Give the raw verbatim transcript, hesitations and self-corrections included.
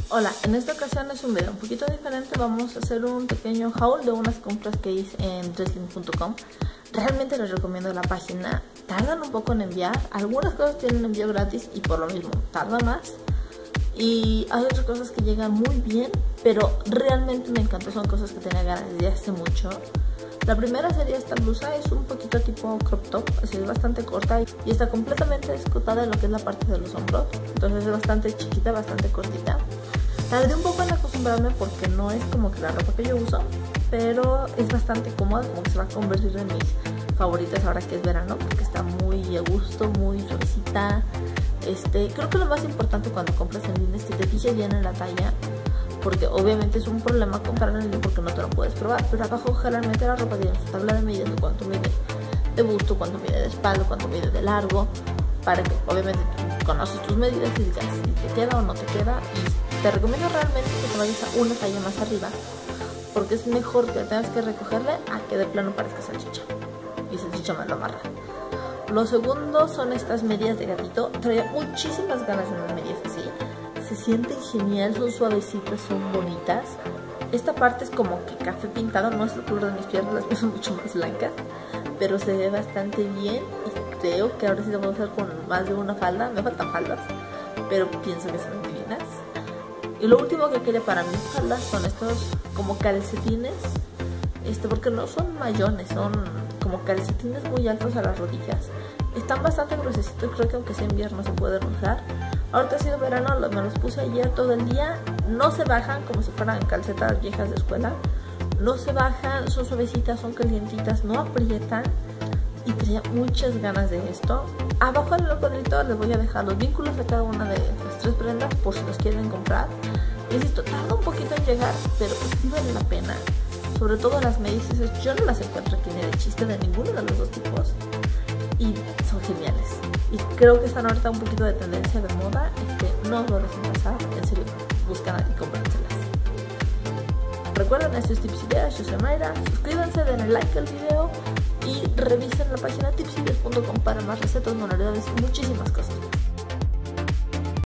Hola, en esta ocasión es un video un poquito diferente. Vamos a hacer un pequeño haul de unas compras que hice en Dresslink punto com. Realmente les recomiendo la página. Tardan un poco en enviar. Algunas cosas tienen envío gratis y por lo mismo tarda más. Y hay otras cosas que llegan muy bien, pero realmente me encantó. Son cosas que tenía ganas desde hace mucho. La primera sería esta blusa, es un poquito tipo crop top, así es bastante corta y está completamente escotada en lo que es la parte de los hombros. Entonces es bastante chiquita, bastante cortita. Tardé un poco en acostumbrarme porque no es como que la ropa que yo uso, pero es bastante cómoda, como que se va a convertir en mis favoritas ahora que es verano, porque está muy a gusto, muy suavecita. Este, creo que lo más importante cuando compras en línea es que te fijes bien en la talla, porque obviamente es un problema comprar en línea porque no te lo puedes probar, pero abajo generalmente la ropa tiene su tabla de medidas de cuánto mide de busto, cuánto mide de espalda, cuánto mide de largo, para que obviamente tú conoces tus medidas y digas si te queda o no te queda. Y te recomiendo realmente que te vayas a una talla más arriba, porque es mejor que tengas que recogerle a que de plano parezca salchicha y salchicha me lo amarra. Lo segundo son estas medias de gatito. Traía muchísimas ganas de unas medias así. Se sienten genial, son suavecitas, son bonitas. Esta parte es como que café pintado, no es el color de mis piernas, las mías son mucho más blancas, pero se ve bastante bien y creo que ahora sí lo voy a usar con más de una falda. Me faltan faldas, pero pienso que son divinas. Y lo último que quería para mis faldas son estos como calcetines, este, porque no son mayones, son como calcetines muy altos a las rodillas. Están bastante gruesecitos, creo que aunque sea invierno se pueden usar. Ahorita ha sido verano, me los puse ayer todo el día. No se bajan como si fueran calcetas viejas de escuela. No se bajan, son suavecitas, son calientitas, no aprietan. Y tenía muchas ganas de esto. Abajo en el cuadrito les voy a dejar los vínculos de cada una de las tres prendas por si los quieren comprar. Insisto, tarda un poquito en llegar, pero sí vale la pena. Sobre todo las medias, yo no las encuentro aquí ni de chiste de ninguno de los dos tipos. Y son geniales. Y creo que están ahorita un poquito de tendencia de moda. Este, no os lo dejen pasar, en serio, buscan y cómprenselas. Recuerden estos tips y ideas, yo soy Mayra. Suscríbanse, denle like al video y revisen la página tips ideas punto com para más recetas, manualidades y muchísimas cosas.